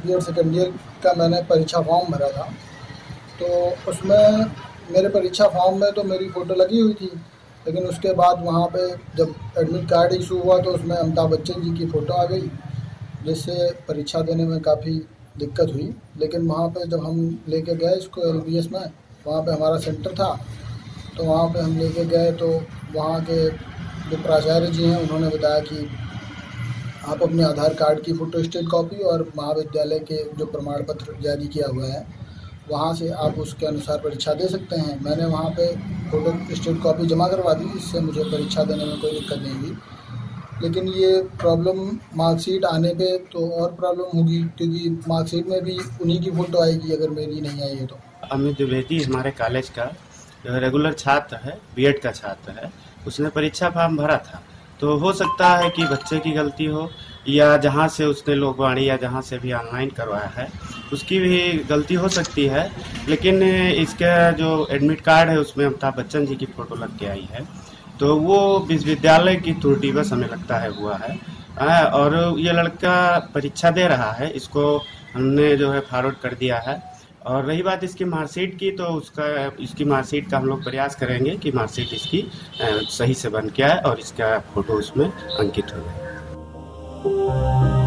BEd second year का मैंने परीक्षा फॉर्म भरा था। तो उसमें मेरे परीक्षा फॉर्म में तो मेरी फ़ोटो लगी हुई थी, लेकिन उसके बाद वहाँ पे जब एडमिट कार्ड इशू हुआ तो उसमें अमिताभ बच्चन जी की फ़ोटो आ गई, जिससे परीक्षा देने में काफ़ी दिक्कत हुई। लेकिन वहाँ पे जब हम लेके गए इसको एलबीएस में, वहाँ पे हमारा सेंटर था, तो वहाँ पे हम लेके गए तो वहाँ के जो प्राचार्य जी हैं उन्होंने बताया कि आप अपने आधार कार्ड की फ़ोटोस्टेट कॉपी और महाविद्यालय के जो प्रमाण पत्र जारी किया हुआ है वहाँ से आप उसके अनुसार परीक्षा दे सकते हैं। मैंने वहाँ पे फ़ोटोस्टेट कॉपी जमा करवा दी, इससे मुझे परीक्षा देने में कोई दिक्कत नहीं हुई। लेकिन ये प्रॉब्लम मार्कशीट आने पे तो और प्रॉब्लम होगी, क्योंकि मार्कशीट में भी उन्हीं की फ़ोटो आएगी अगर मेरी नहीं आई है तो। अमित द्विवेदी हमारे कॉलेज का रेगुलर छात्र है, बीएड का छात्र है। उसने परीक्षा फॉर्म भरा था, तो हो सकता है कि बच्चे की गलती हो या जहाँ से उसने लोकवाणी या जहाँ से भी ऑनलाइन करवाया है उसकी भी गलती हो सकती है। लेकिन इसका जो एडमिट कार्ड है उसमें अमिताभ बच्चन जी की फ़ोटो लग के आई है, तो वो विश्वविद्यालय की त्रुटि बस हमें लगता है हुआ है। और ये लड़का परीक्षा दे रहा है, इसको हमने जो है फॉरवर्ड कर दिया है। और रही बात इसकी मार्कशीट की, तो इसकी मार्कशीट का हम लोग प्रयास करेंगे कि मार्कशीट इसकी सही से बन के आए और इसका फ़ोटो उसमें अंकित हो जाए।